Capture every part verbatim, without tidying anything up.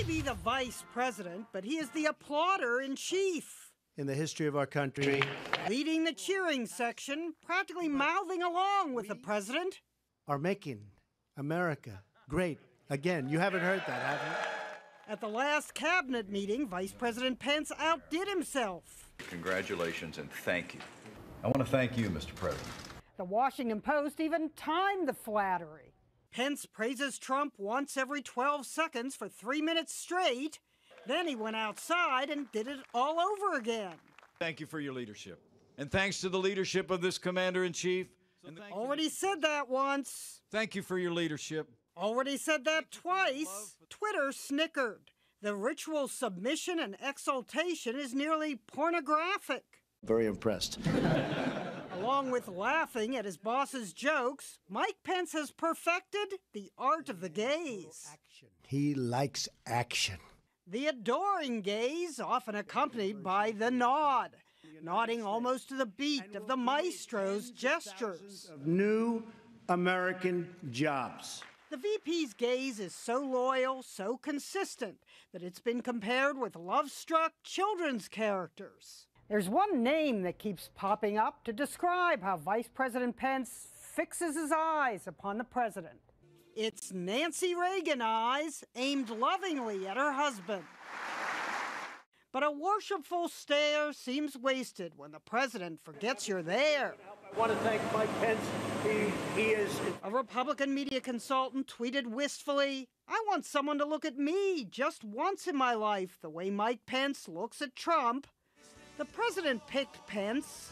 be the vice president, but he is the applauder in chief. In the history of our country. Leading the cheering section, practically mouthing along with the president. Are making America great again. You haven't heard that, have you? At the last cabinet meeting, Vice President Pence outdid himself. Congratulations and thank you. I want to thank you, Mister President. The Washington Post even timed the flattery. Pence praises Trump once every twelve seconds for three minutes straight. Then he went outside and did it all over again. Thank you for your leadership. And thanks to the leadership of this commander-in-chief. Already said that once. Thank you for your leadership. Already said that twice. Twitter snickered. The ritual submission and exaltation is nearly pornographic. Very impressed. Along with laughing at his boss's jokes, Mike Pence has perfected the art of the gaze. He likes action. The adoring gaze, often accompanied by the nod, nodding almost to the beat of the maestro's gestures. Of new American jobs. The V P's gaze is so loyal, so consistent, that it's been compared with love-struck children's characters. There's one name that keeps popping up to describe how Vice President Pence fixes his eyes upon the president. It's Nancy Reagan eyes aimed lovingly at her husband. But a worshipful stare seems wasted when the president forgets you're there. I want to thank Mike Pence. He, he is... A Republican media consultant tweeted wistfully, "I want someone to look at me just once in my life the way Mike Pence looks at Trump." The president picked Pence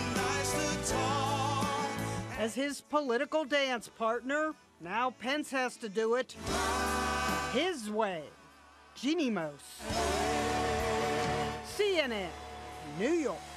as his political dance partner. Now Pence has to do it his way. Jeannie Mose, C N N, New York.